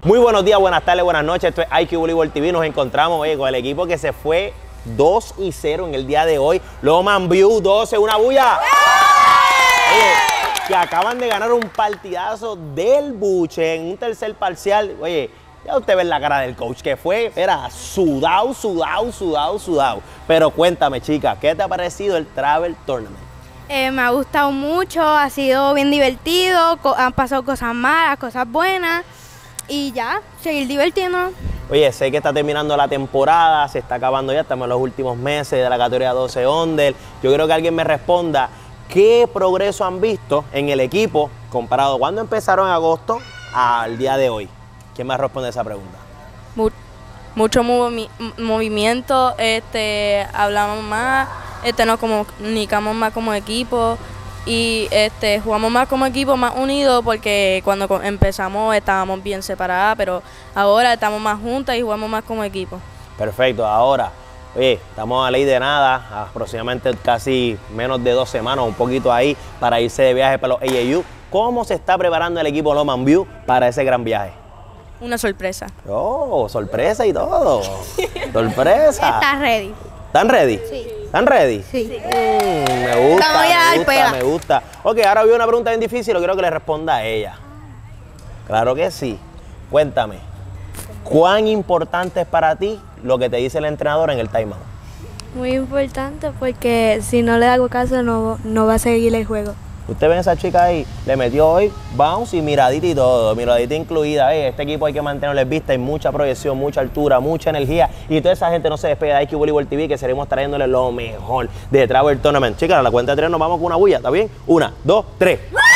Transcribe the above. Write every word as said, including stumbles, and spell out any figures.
Muy buenos días, buenas tardes, buenas noches. Esto es I Q Voleibol T V. Nos encontramos oye, con el equipo que se fue dos y cero en el día de hoy. Loman View doce, una bulla. Oye, que acaban de ganar un partidazo del buche en un tercer parcial. Oye, ya usted ve la cara del coach que fue, era sudado, sudado, sudado, sudado. Pero cuéntame, chica, ¿qué te ha parecido el Travel Tournament? Eh, me ha gustado mucho, ha sido bien divertido, han pasado cosas malas, cosas buenas y ya, seguir divirtiéndonos. Oye, sé que está terminando la temporada, se está acabando ya, estamos en los últimos meses de la categoría doce under. Yo quiero que alguien me responda qué progreso han visto en el equipo comparado cuando empezaron en agosto al día de hoy. ¿Quién me responde esa pregunta? Mucho movi movimiento, este, hablamos más, este, nos comunicamos más como equipo y este, jugamos más como equipo, más unidos, porque cuando empezamos estábamos bien separadas, pero ahora estamos más juntas y jugamos más como equipo. Perfecto, ahora, oye, estamos a ley de nada, aproximadamente casi menos de dos semanas, un poquito ahí, para irse de viaje para los A A U. ¿Cómo se está preparando el equipo Loman View para ese gran viaje? Una sorpresa. Oh, sorpresa y todo. Sorpresa. ¿Estás ready? ¿Están ready? Sí. ¿Están ready? Sí. Mm, me gusta, Vamos a dar me gusta, pela. me gusta. Ok, ahora vi una pregunta bien difícil, lo quiero que le responda a ella. Claro que sí. Cuéntame, ¿cuán importante es para ti lo que te dice el entrenador en el timeout? Muy importante porque si no le hago caso no, no va a seguir el juego. Usted ve a esa chica ahí, le metió hoy bounce y miradita y todo, miradita incluida. Eh, este equipo hay que mantenerles vista, hay mucha proyección, mucha altura, mucha energía y toda esa gente no se despega de I Q Voleibol T V, que seremos trayéndole lo mejor de Travel Tournament. Chicas, a la cuenta de tres nos vamos con una bulla, ¿está bien? Una, dos, tres.